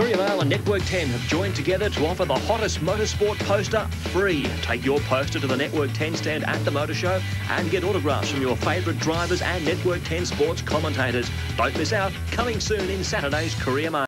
Courier Mail and Network 10 have joined together to offer the hottest motorsport poster free. Take your poster to the Network 10 stand at the motor show and get autographs from your favourite drivers and Network 10 sports commentators. Don't miss out. Coming soon in Saturday's Courier Mail.